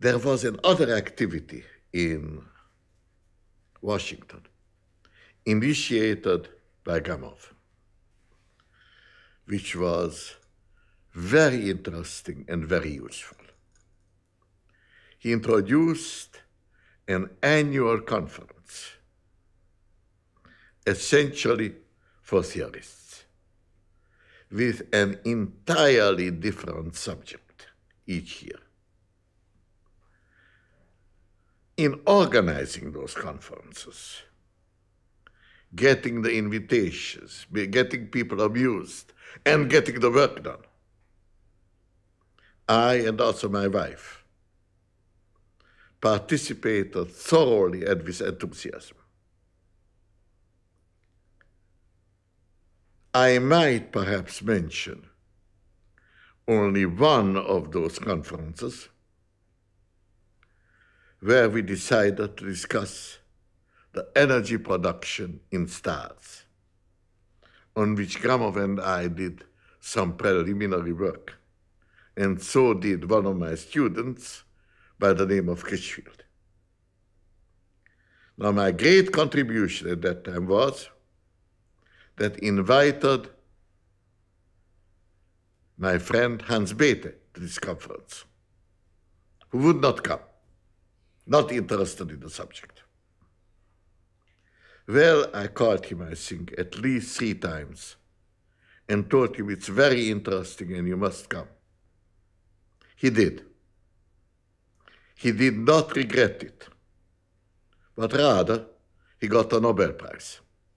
There was another activity in Washington, initiated by Gamow, which was very interesting and very useful. He introduced an annual conference, essentially for theorists, with an entirely different subject each year. In organizing those conferences, getting the invitations, getting people amused, and getting the work done, I and also my wife participated thoroughly and with enthusiasm. I might perhaps mention only one of those conferences where we decided to discuss the energy production in stars, on which Gamow and I did some preliminary work, and so did one of my students by the name of Critchfield. Now, my great contribution at that time was that invited my friend Bethe to this conference, who would not come, not interested in the subject. Well, I called him, I think, at least 3 times and told him it's very interesting and you must come. He did. He did not regret it, but rather he got a Nobel Prize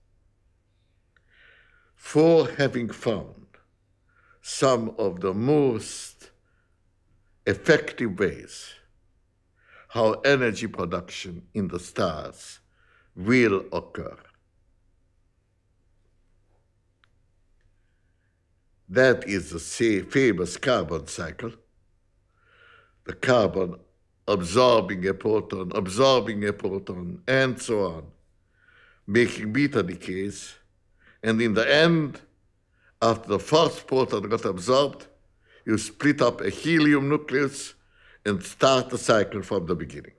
for having found some of the most effective ways how energy production in the stars will occur. That is the famous carbon cycle, the carbon absorbing a proton, and so on, making beta decays, and in the end, after the first proton got absorbed, you split up a helium nucleus and start the cycle from the beginning.